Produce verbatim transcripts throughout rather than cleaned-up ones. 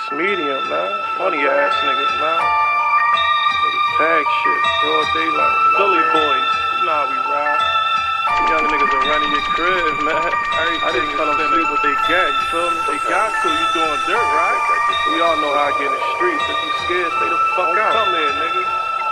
It's medium, man. Funny ass niggas, man. Niggas tag shit, broad daylight. Philly boys, you know how we ride. Young niggas are running your crib, man. I didn't tell them sleep what they got, you feel me? They got to, you doing dirt, right? We all know how I get in the streets. If you scared, stay the fuck out. Come here, nigga.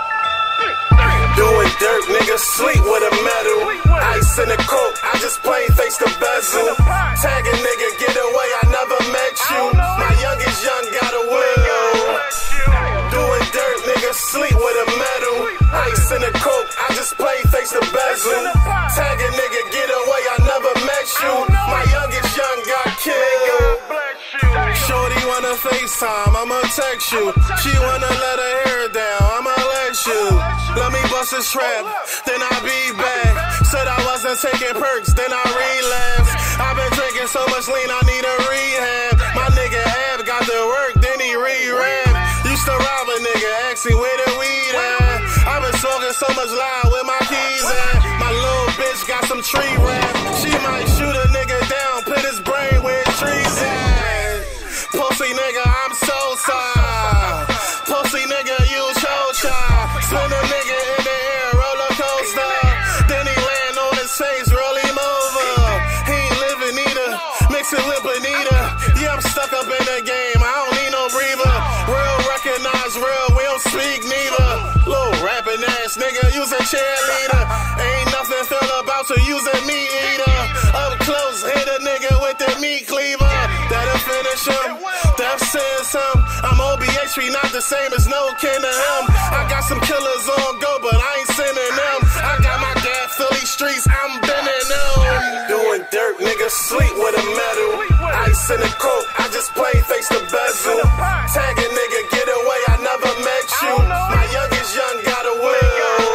Doing dirt, niggas sleep with a metal. Ice in the coke, I just plain face the bezel. Tag a nigga, get away, I never met you. My youngest young got a will. Doing dirt, niggas sleep with a metal. Ice in the coke, I just plain face the bezel. Tag a nigga, get away, I never met you. My youngest young got killed. Shorty wanna FaceTime, I'ma text you. She wanna let her hair down, I'ma let you. Let me bust a strap, then I'll be back. Said I wasn't taking perks, then I relapsed. I've been drinking so much lean, I need a rehab. My nigga Ab got the work, then he re-rap. Used to rob a nigga, asking where the weed at. I've been smoking so much loud with my keys at. My little bitch got some tree rap. She might shoot a nigga down, put his brain where his trees at. Pussy nigga, I'm so sorry. Pussy nigga, you cho-cha. Spin a nigga in the air, roller coaster. Then he land on his face, roll him over. He ain't living either, mix it with Bonita. Yeah, I'm stuck up in the game, I don't need no breather. Real recognize real, we don't speak neither. Little rapping ass nigga, use a cheerleader. Ain't nothing feel about to use a meat eater. Up close, hit a nigga with the meat cleaver. That'll finish him, that says him. I'm O B H P, not the same as no kin to him. I got some killers on go, but I ain't sending them. I got my gas, Philly streets, I'm bending them. Doing dirt, niggas sleep with a metal. Ice in the coke, I just plain face the bezel. Tag a nigga, get away, I never met you. My youngest young got a will.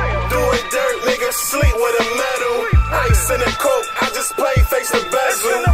Doing dirt, niggas sleep with a metal. Ice in the coke, I just plain face the bezel.